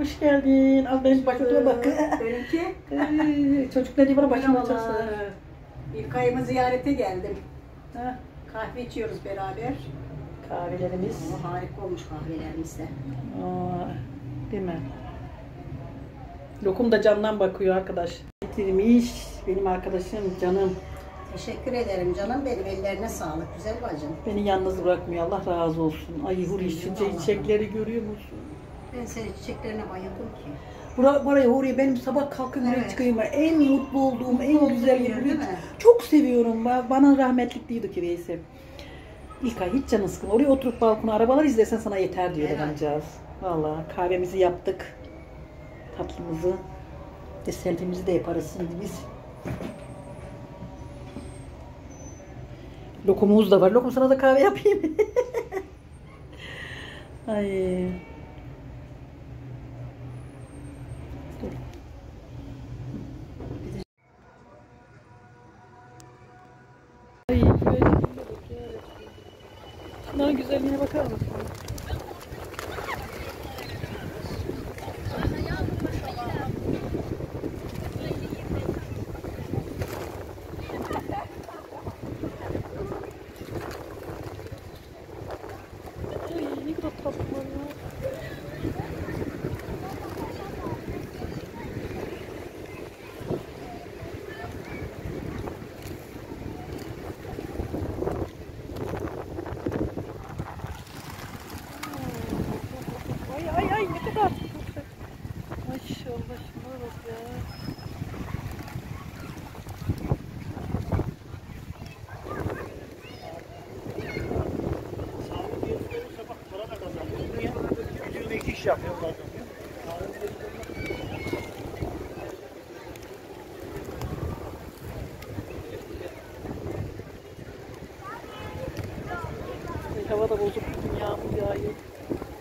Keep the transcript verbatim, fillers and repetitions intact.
hoş geldin. Al benim başıma bak. Benimki? Çocuk ne diyor bana başıma açarsın. İlk ayımı ziyarete geldim. Ha, Kahve içiyoruz beraber. kahvelerimiz. Aa, harika olmuş kahvelerimiz de. Aa, değil mi? Lokum da camdan bakıyor arkadaş. Getirmiş benim arkadaşım canım. Teşekkür ederim canım benim. Ellerine sağlık güzel bacım. Beni yalnız bırakmıyor. Allah razı olsun. Ay Huri çiçekleri görüyor musun? Ben senin çiçeklerine bayıldım ki. Bura, buraya Huri benim sabah kalkıp buraya Evet. çıkayım. En mutlu olduğum, en Mutlu güzel yer, yer. değil mi? Çok seviyorum. Bana rahmetlik değildi ki Veysel. İlk ay hiç canı sıkın. Oraya oturup balkona arabalar izlesen sana yeter diyor Evet. adamcağız. Valla kahvemizi yaptık. Tatlımızı. E, selfie'mizi de yaparız şimdi biz. Lokumumuz da var. Lokum sana da kahve yapayım. Ay. Dur. Ay, şunların güzelliğine bakar mısın? Ay, ne kadar tatlılar ya. Ay ay ay ne kadar. Maşallah şuna bak ya. iki iş yapıyorlar. Hava da bozuk, bugün yağmur yağıyor.